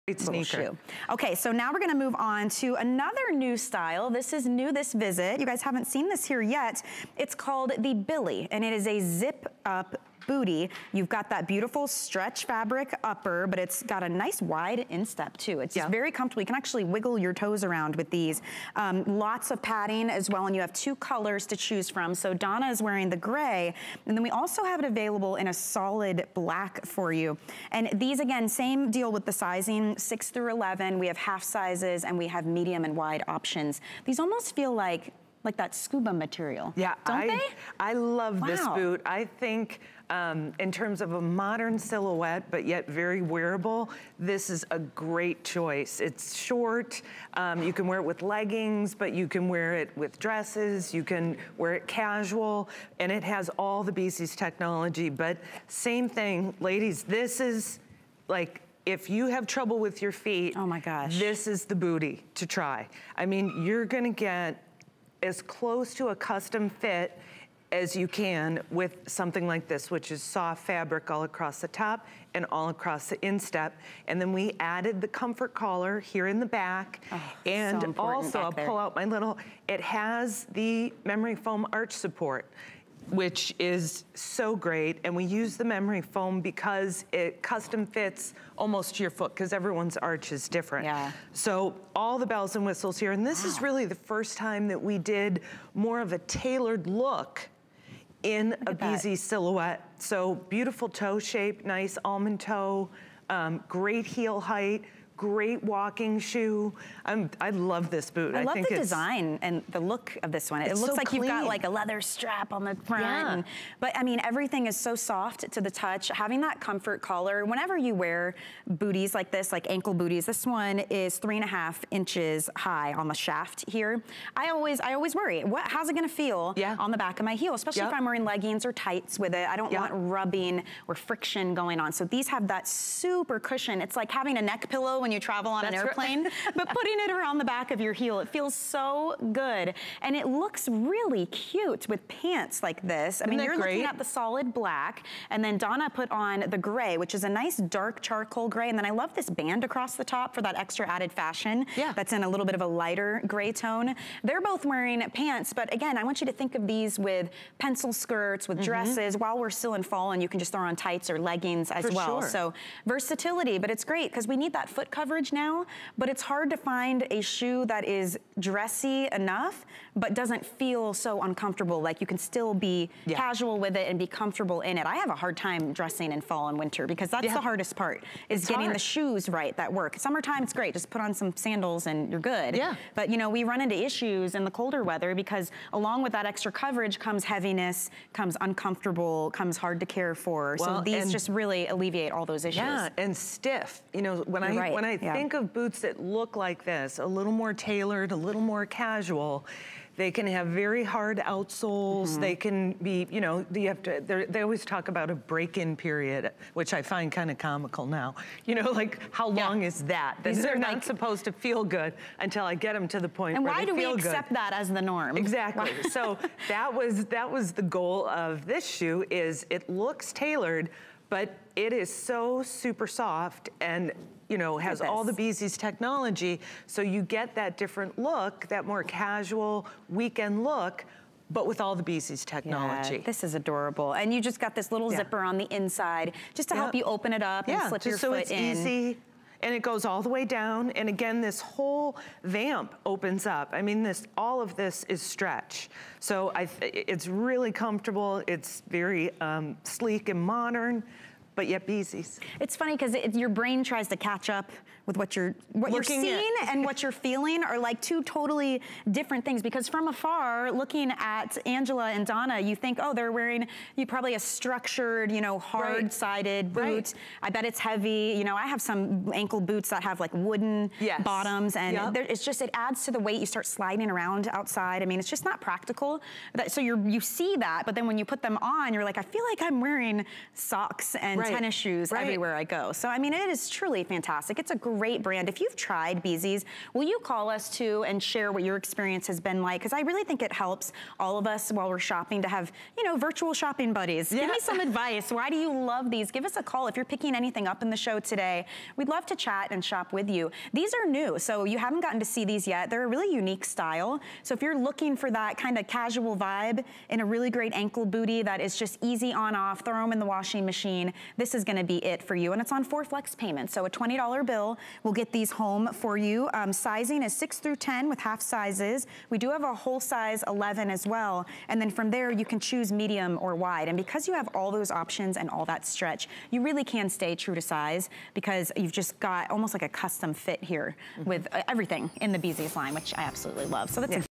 Great sneaker. Shoe. Okay, so now we're gonna move on to another new style. This is new this visit. You guys haven't seen this here yet. It's called the Billy, and it is a zip up booty. You've got that beautiful stretch fabric upper, but it's got a nice wide instep too. It's just very comfortable. You can actually wiggle your toes around with these. Lots of padding as well, and you have 2 colors to choose from. So Donna is wearing the gray, and then we also have it available in a solid black for you. And these, again, same deal with the sizing, 6 through 11. We have half sizes, and we have medium and wide options. These almost feel like that scuba material. Yeah, don't they? I love this boot. I think in terms of a modern silhouette, but yet very wearable, this is a great choice. It's short, you can wear it with leggings, but you can wear it with dresses, you can wear it casual, and it has all the Beezy's technology, but same thing, ladies, this is like, if you have trouble with your feet, oh my gosh, this is the booty to try. I mean, you're gonna get as close to a custom fit as you can with something like this, which is soft fabric all across the top and all across the instep. And then we added the comfort collar here in the back. Oh, and so also, I'll pull out my little, it has the memory foam arch support, which is so great. And we use the memory foam because it custom fits almost to your foot, because everyone's arch is different. Yeah. So all the bells and whistles here. And this is really the first time that we did more of a tailored look in a Beezy silhouette. So beautiful toe shape, nice almond toe, great heel height, great walking shoe. I love this boot. I love the design and the look of this one. It looks like you've got like a leather strap on the front. Yeah. But I mean, everything is so soft to the touch. Having that comfort collar, whenever you wear booties like this, like ankle booties, this one is 3.5 inches high on the shaft here. I always worry, how's it gonna feel on the back of my heel, especially if I'm wearing leggings or tights with it. I don't want rubbing or friction going on. So these have that super cushion. It's like having a neck pillow when you travel on an airplane, but putting it around the back of your heel, it feels so good. And it looks really cute with pants like this. I mean, you're looking at the solid black, and then Donna put on the gray, which is a nice dark charcoal gray. And then I love this band across the top for that extra added fashion. That's in a little bit of a lighter gray tone. They're both wearing pants, but again, I want you to think of these with pencil skirts, with dresses, while we're still in fall, and you can just throw on tights or leggings as well. So versatility, but it's great because we need that foot coverage now, but it's hard to find a shoe that is dressy enough, but doesn't feel so uncomfortable. Like you can still be casual with it and be comfortable in it. I have a hard time dressing in fall and winter because that's the hardest part, is getting the shoes right that work. Summertime, it's great. Just put on some sandals and you're good. But you know, we run into issues in the colder weather because along with that extra coverage comes heaviness, comes uncomfortable, comes hard to care for. So these just really alleviate all those issues. Yeah, and stiff. You know, when I think of boots that look like this, a little more tailored, a little more casual, they can have very hard outsoles. They can be, you know, you have to, they always talk about a break-in period, which I find kind of comical now. You know, like how long is that? They're not supposed to feel good until I get them to the point where they feel good. And why do we accept that as the norm? Exactly. So that was the goal of this shoe, is it looks tailored, but it is so super soft and, you know, has all the Beezy's technology, so you get that different look, that more casual weekend look, but with all the Beezy's technology. Yeah, this is adorable. And you just got this little zipper on the inside just to help you open it up and slip your foot in. So it's easy. And it goes all the way down. And again, this whole vamp opens up. I mean, all of this is stretch. So it's really comfortable. It's very sleek and modern, but yet Beezy's. It's funny because your brain tries to catch up with what you're seeing and what you're feeling are like two totally different things, because from afar, looking at Angela and Donna, you think, oh, they're wearing probably a structured, you know, hard-sided boot. I bet it's heavy. You know, I have some ankle boots that have like wooden bottoms, and it's just, it adds to the weight. You start sliding around outside. I mean, it's just not practical. So you see that, but then when you put them on, you're like, I feel like I'm wearing socks and tennis shoes everywhere I go. So, I mean, it is truly fantastic. It's a great brand. If you've tried Beezy's, will you call us too and share what your experience has been like? Because I really think it helps all of us while we're shopping to have, you know, virtual shopping buddies. Give me some advice. Why do you love these? Give us a call if you're picking anything up in the show today. We'd love to chat and shop with you. These are new, so you haven't gotten to see these yet. They're a really unique style. So if you're looking for that kind of casual vibe in a really great ankle booty that is just easy on off, throw them in the washing machine, this is gonna be it for you. And it's on 4 flex payments. So a $20 bill will get these home for you. Sizing is 6 through 10 with half sizes. We do have a whole size 11 as well. And then from there, you can choose medium or wide. And because you have all those options and all that stretch, you really can stay true to size because you've just got almost like a custom fit here with everything in the Beezy's line, which I absolutely love. So that's